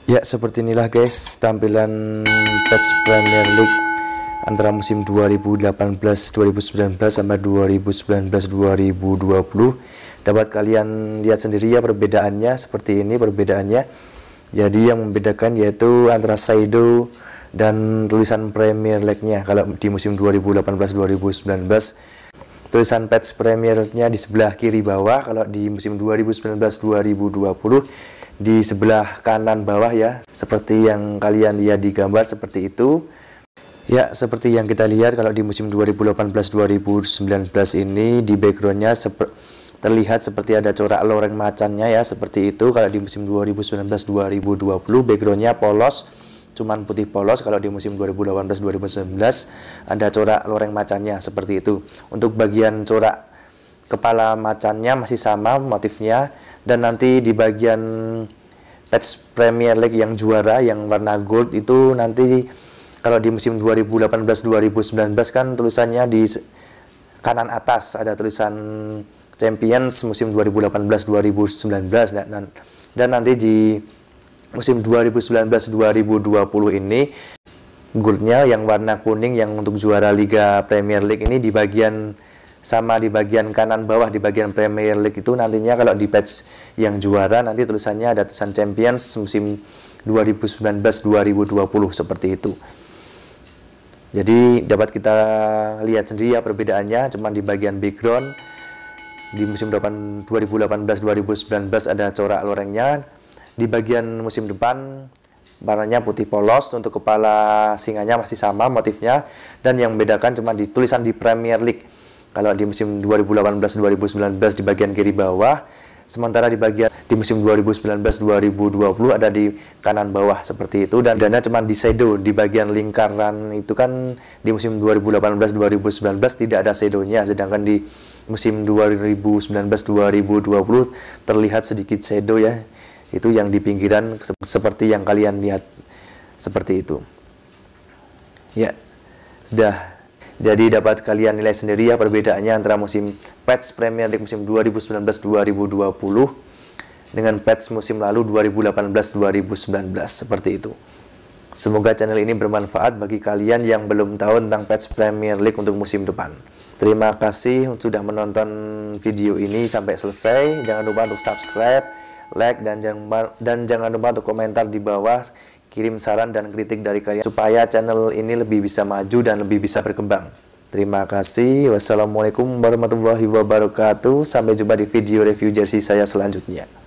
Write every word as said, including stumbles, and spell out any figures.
Ya, seperti inilah guys tampilan patch Premier League antara musim dua ribu delapan belas dua ribu sembilan belas sampai dua ribu sembilan belas dua ribu dua puluh. Dapat kalian lihat sendiri ya perbedaannya, seperti ini perbedaannya. Jadi yang membedakan yaitu antara shadow dan tulisan Premier League-nya. Kalau di musim dua ribu delapan belas dua ribu sembilan belas tulisan patch Premier League-nya di sebelah kiri bawah, kalau di musim dua ribu sembilan belas dua ribu dua puluh di sebelah kanan bawah ya, seperti yang kalian lihat di gambar seperti itu. Ya, seperti yang kita lihat kalau di musim dua ribu delapan belas dua ribu sembilan belas ini di backgroundnya seper terlihat seperti ada corak loreng macannya ya, seperti itu. Kalau di musim dua ribu sembilan belas dua ribu dua puluh backgroundnya polos, cuman putih polos. Kalau di musim dua ribu delapan belas dua ribu sembilan belas ada corak loreng macannya seperti itu. Untuk bagian corak kepala macannya masih sama motifnya, dan nanti di bagian patch Premier League yang juara yang warna gold itu nanti kalau di musim dua ribu delapan belas dua ribu sembilan belas kan tulisannya di kanan atas ada tulisan Champions musim dua ribu delapan belas dua ribu sembilan belas, dan, dan nanti di musim dua ribu sembilan belas dua ribu dua puluh ini goldnya yang warna kuning yang untuk juara Liga Premier League ini di bagian sama di bagian kanan bawah di bagian Premier League itu nantinya kalau di patch yang juara nanti tulisannya ada tulisan Champions musim dua ribu sembilan belas dua ribu dua puluh seperti itu. Jadi dapat kita lihat sendiri ya perbedaannya, cuman di bagian background di musim dua ribu delapan belas dua ribu sembilan belas ada corak lorengnya, di bagian musim depan warnanya putih polos, untuk kepala singanya masih sama motifnya, dan yang membedakan cuma di tulisan di Premier League. Kalau di musim dua ribu delapan belas dua ribu sembilan belas di bagian kiri bawah, sementara di bagian di musim dua ribu sembilan belas dua ribu dua puluh ada di kanan bawah seperti itu, dan dana cuma di shadow di bagian lingkaran itu kan di musim dua ribu delapan belas dua ribu sembilan belas tidak ada shadownya, sedangkan di musim dua ribu sembilan belas dua ribu dua puluh terlihat sedikit shadow ya, itu yang di pinggiran seperti yang kalian lihat seperti itu ya. Sudah, jadi dapat kalian nilai sendiri ya perbedaannya antara musim patch Premier League musim dua ribu sembilan belas dua ribu dua puluh dengan patch musim lalu dua ribu delapan belas dua ribu sembilan belas seperti itu. Semoga channel ini bermanfaat bagi kalian yang belum tahu tentang patch Premier League untuk musim depan. Terima kasih sudah menonton video ini sampai selesai. Jangan lupa untuk subscribe, like, dan jangan dan jangan lupa untuk komentar di bawah, kirim saran dan kritik dari kalian supaya channel ini lebih bisa maju dan lebih bisa berkembang. Terima kasih. Wassalamualaikum warahmatullahi wabarakatuh. Sampai jumpa di video review jersey saya selanjutnya.